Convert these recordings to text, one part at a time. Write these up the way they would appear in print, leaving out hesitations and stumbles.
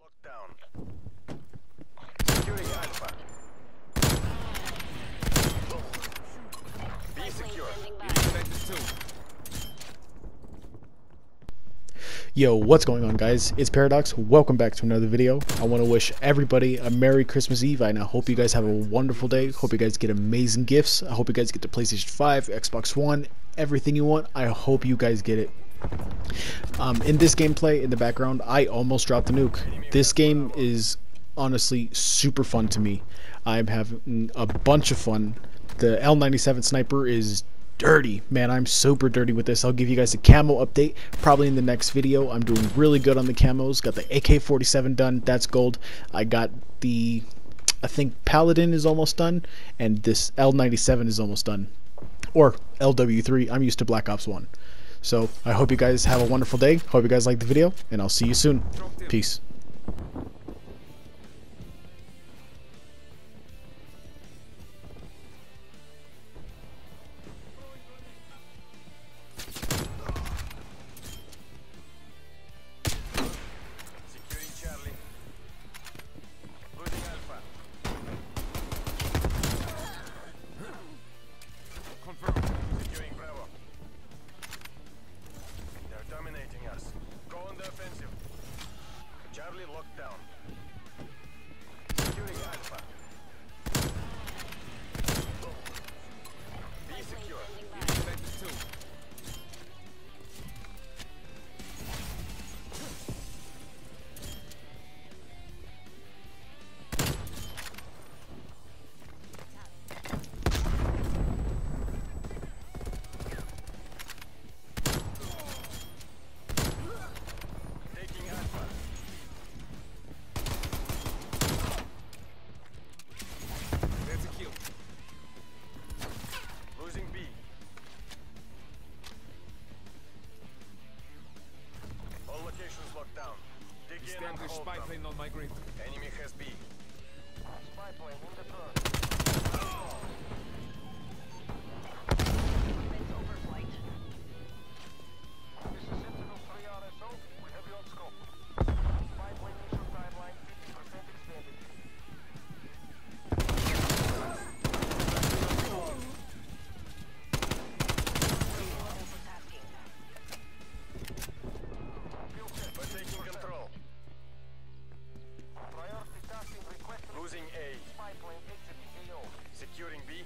Lockdown. Securing Alpha. Be secure. Yo, what's going on, guys? It's Paradoxx. Welcome back to another video. I want to wish everybody a Merry Christmas Eve, and I hope you guys have a wonderful day. Hope you guys get amazing gifts. I hope you guys get the PlayStation 5, Xbox One, everything you want. I hope you guys get it. In this gameplay, in the background, I almost dropped the nuke. This game is honestly super fun to me. I'm having a bunch of fun. The L97 sniper is dirty, man. I'm super dirty with this. I'll give you guys a camo update probably in the next video. I'm doing really good on the camos. Got the AK-47 done. That's gold. I got the, I think Paladin is almost done, and this L97 is almost done, or LW3. I'm used to Black Ops 1. So I hope you guys have a wonderful day. Hope you guys like the video, and I'll see you soon. Peace. Securing Charlie. Losing Alpha. Confirmed. Securing Bravo. They're dominating us. Go on the offensive. Charlie locked down. Securing Alpha. Be secure. Taking Alpha. There's a kill. Losing B. All locations locked down. Dig in and hold Spy them. plane on my grid. Enemy has B. Spy plane in the turn. This is Sentinel-3 RSO. We have you on scope. Spy plane mission timeline 50% extended. We're taking control. Priority tasking requested. Losing A. Spy plane exiting AO. Securing B.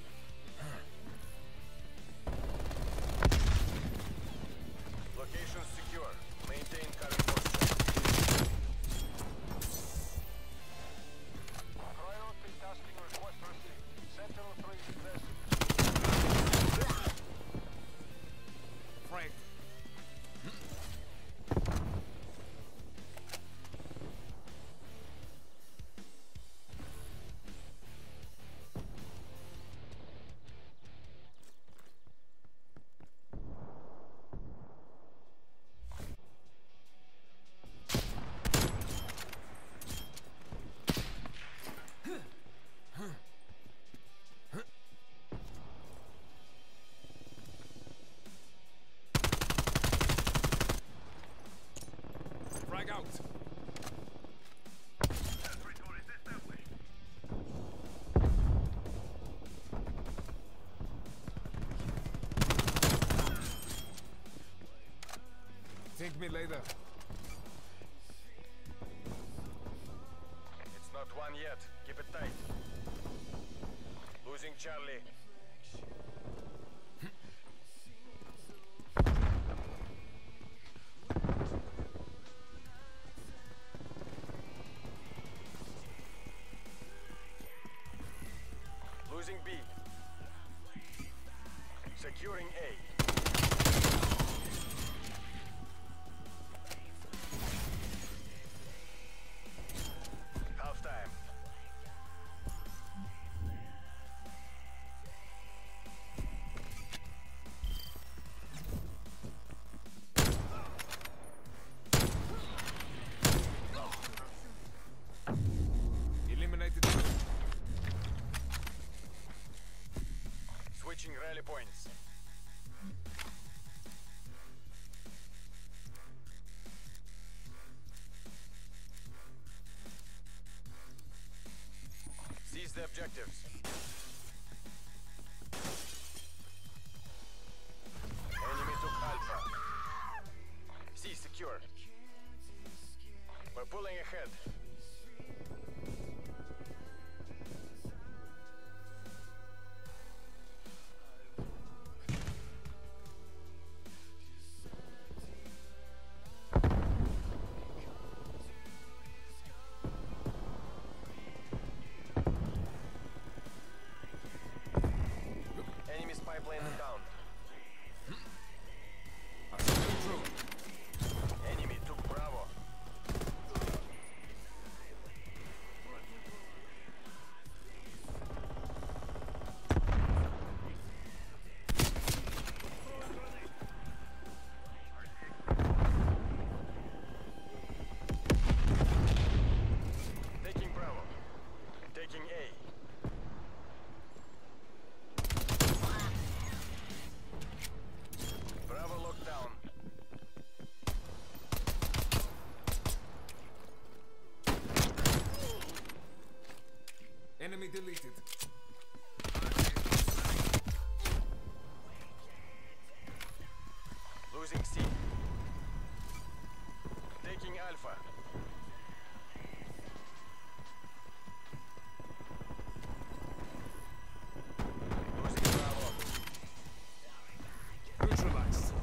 Location secure. Maintain current posture. Priority tasking request received. Sentinel-3 aggressive. Frank. Frag out. Think me later. It's not one yet. Keep it tight. Losing Charlie. Losing B. Securing A. Half time. Eliminated. Switching rally points. objectives. Enemy took Alpha. C secure. We're pulling ahead. Enemy spy plane down. Enemy took Bravo. Taking Bravo. Taking A. Bravo locked down. Enemy deleted. Losing C. Taking Alpha. Losing Bravo. Neutralized.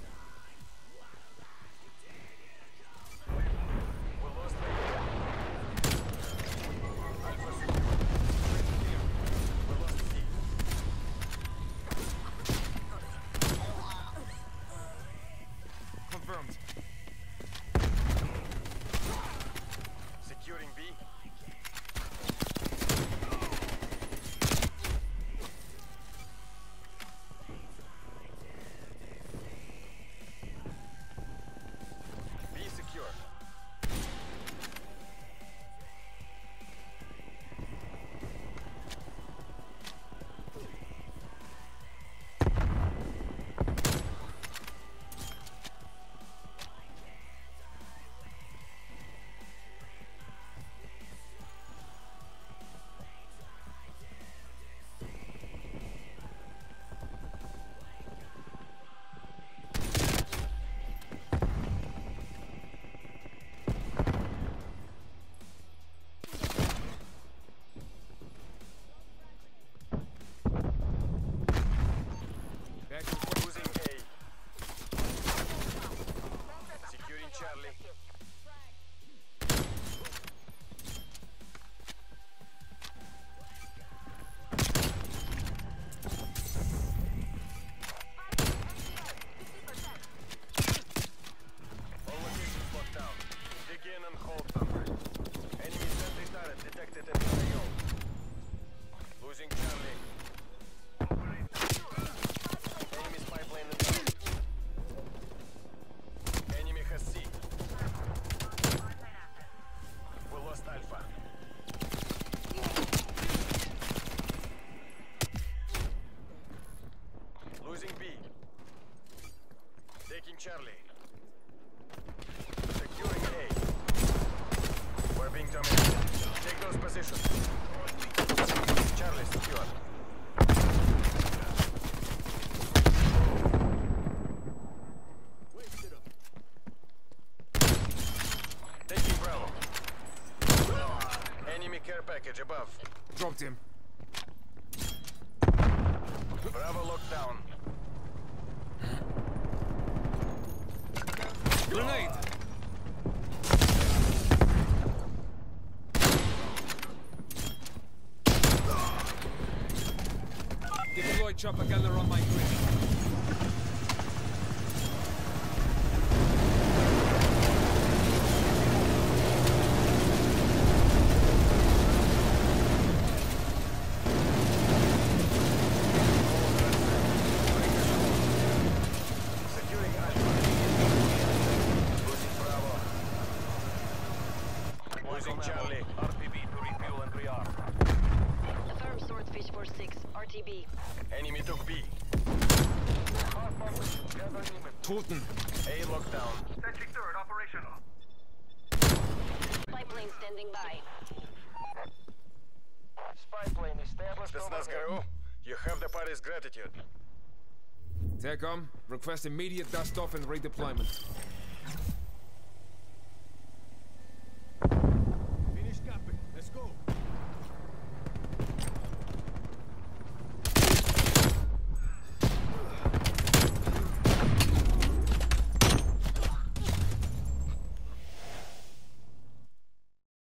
We lost Beta. Alpha secure. We lost C. Confirmed. Securing B. B secure. Back to point. Losing A. Securing Charlie. All locations locked down. Dig in and hold them. Enemy sentry turret detected in the AO. Losing Charlie. Enemy spy plane in down. Enemy has C. We lost Alpha. Losing B. Taking Charlie. Securing A. We're being dominated. Take those positions. Charlie secure. Taking Bravo. Enemy care package above. Dropped him. Bravo locked down. Grenade. Deploy chopper gunner on my grid. Securing Alpha. Losing Bravo. Losing Charlie. RPB to refuel and rearm. Affirm Swordfish 46, RTB. Enemy took B. Toten. A lockdown. Sentry third operational. Pipeline standing by. Spy plane established. Spetsnaz ГРУ, you have the party's gratitude. TACOM, request immediate dust off and redeployment.